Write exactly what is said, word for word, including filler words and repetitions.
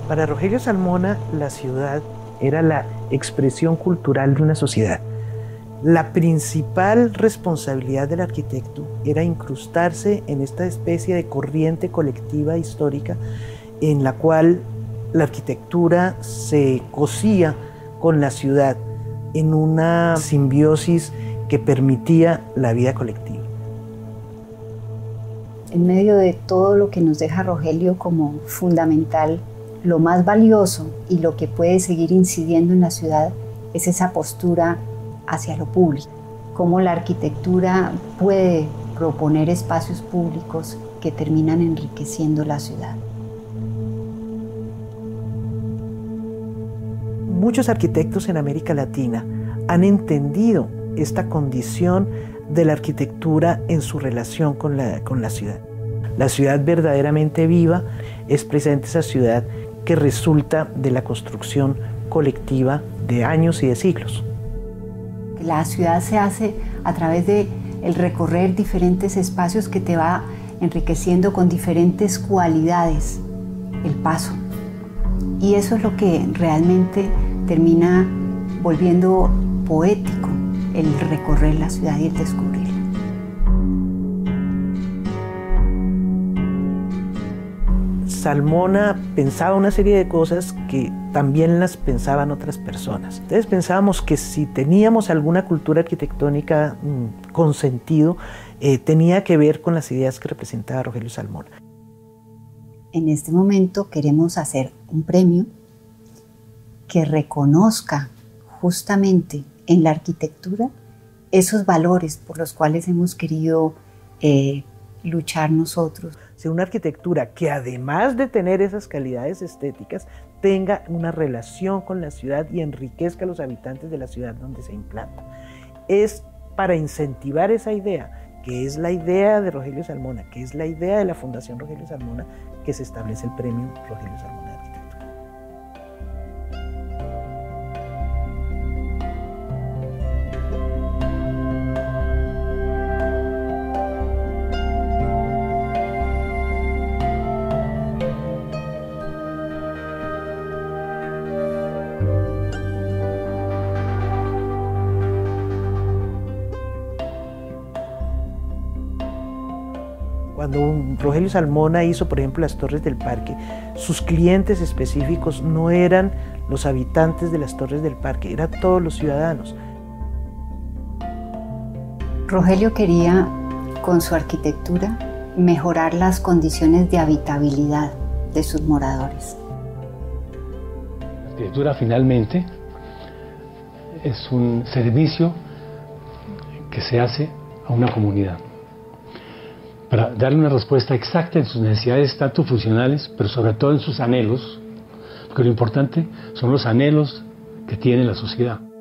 Para Rogelio Salmona, la ciudad era la expresión cultural de una sociedad. La principal responsabilidad del arquitecto era incrustarse en esta especie de corriente colectiva histórica en la cual la arquitectura se cosía con la ciudad en una simbiosis que permitía la vida colectiva. En medio de todo lo que nos deja Rogelio como fundamental, lo más valioso y lo que puede seguir incidiendo en la ciudad es esa postura hacia lo público. Cómo la arquitectura puede proponer espacios públicos que terminan enriqueciendo la ciudad. Muchos arquitectos en América Latina han entendido esta condición de la arquitectura en su relación con la, con la ciudad. La ciudad verdaderamente viva es precisamente esa ciudad que resulta de la construcción colectiva de años y de siglos. La ciudad se hace a través de el recorrer diferentes espacios que te va enriqueciendo con diferentes cualidades, el paso. Y eso es lo que realmente termina volviendo poético el recorrer la ciudad y el descubrirla. Salmona pensaba una serie de cosas que también las pensaban otras personas. Entonces pensábamos que si teníamos alguna cultura arquitectónica mmm, con sentido, eh, tenía que ver con las ideas que representaba Rogelio Salmona. En este momento queremos hacer un premio que reconozca justamente en la arquitectura esos valores por los cuales hemos querido eh, luchar nosotros. Sea una arquitectura que además de tener esas calidades estéticas, tenga una relación con la ciudad y enriquezca a los habitantes de la ciudad donde se implanta. Es para incentivar esa idea, que es la idea de Rogelio Salmona, que es la idea de la Fundación Rogelio Salmona, que se establece el premio Rogelio Salmona de Arquitectura. Cuando un Rogelio Salmona hizo, por ejemplo, las Torres del Parque, sus clientes específicos no eran los habitantes de las Torres del Parque, eran todos los ciudadanos. Rogelio quería, con su arquitectura, mejorar las condiciones de habitabilidad de sus moradores. La arquitectura finalmente es un servicio que se hace a una comunidad para darle una respuesta exacta en sus necesidades, tanto funcionales, pero sobre todo en sus anhelos, porque lo importante son los anhelos que tiene la sociedad.